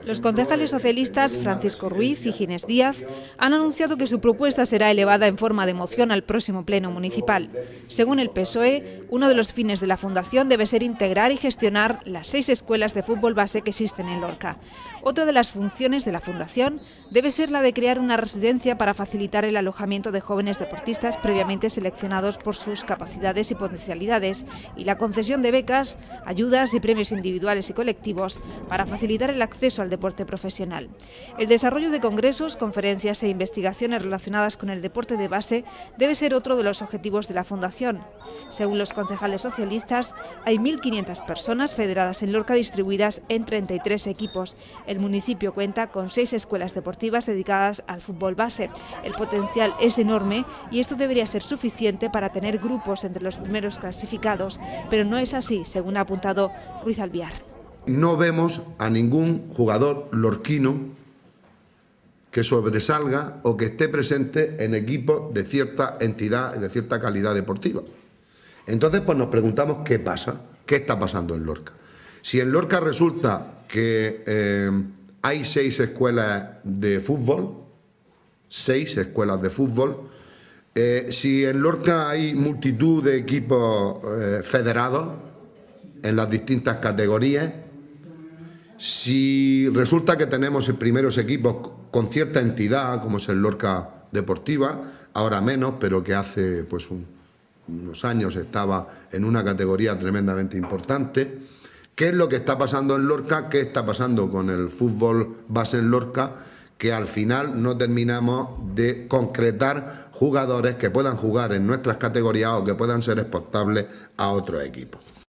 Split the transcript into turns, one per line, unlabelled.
Los concejales socialistas Francisco Ruiz y Ginés Díaz han anunciado que su propuesta será elevada en forma de moción al próximo pleno municipal. Según el PSOE, uno de los fines de la Fundación debe ser integrar y gestionar las 6 escuelas de fútbol base que existen en Lorca. Otra de las funciones de la Fundación debe ser la de crear una residencia para facilitar el alojamiento de jóvenes deportistas previamente seleccionados por sus capacidades y potencialidades, y la concesión de becas, ayudas y premios individuales y colectivos para facilitar el acceso al deporte profesional. El desarrollo de congresos, conferencias e investigaciones relacionadas con el deporte de base debe ser otro de los objetivos de la Fundación. Según los concejales socialistas, hay 1.500 personas federadas en Lorca distribuidas en 33 equipos. El municipio cuenta con 6 escuelas deportivas dedicadas al fútbol base. El potencial es enorme y esto debería ser suficiente para tener grupos entre los primeros clasificados, pero no es así, según ha apuntado Ruiz Albiar.
No vemos a ningún jugador lorquino que sobresalga o que esté presente en equipos de cierta entidad y de cierta calidad deportiva. Entonces, pues nos preguntamos qué pasa, qué está pasando en Lorca. Si en Lorca resulta que hay 6 escuelas de fútbol, 6 escuelas de fútbol, si en Lorca hay multitud de equipos federados en las distintas categorías, si resulta que tenemos primeros equipos con cierta entidad, como es el Lorca Deportiva, ahora menos, pero que hace pues unos años estaba en una categoría tremendamente importante. ¿Qué es lo que está pasando en Lorca? ¿Qué está pasando con el fútbol base en Lorca? Que al final no terminamos de concretar jugadores que puedan jugar en nuestras categorías o que puedan ser exportables a otros equipos.